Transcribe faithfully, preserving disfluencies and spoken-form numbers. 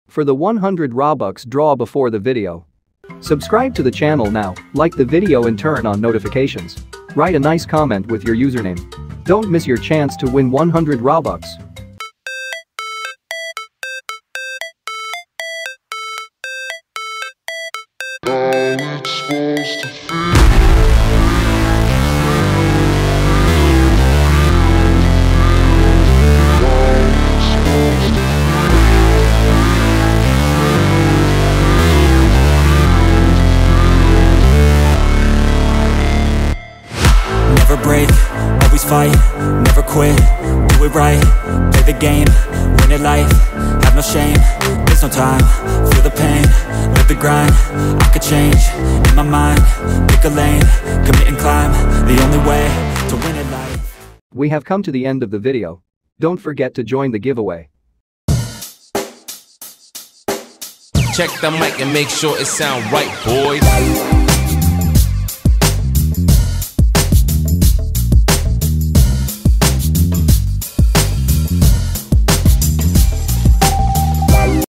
for the one hundred Robux draw before the video. Subscribe to the channel now, like the video and turn on notifications. Write a nice comment with your username. Don't miss your chance to win one hundred Robux. Never break, always fight, never quit, do it right, play the game, win it life, have no shame, there's no time, feel the pain, live the grind, I could change, in my mind, pick a lane, commit and climb, the only way to win it life. We have come to the end of the video. Don't forget to join the giveaway. Check the mic and make sure it sound right, boys.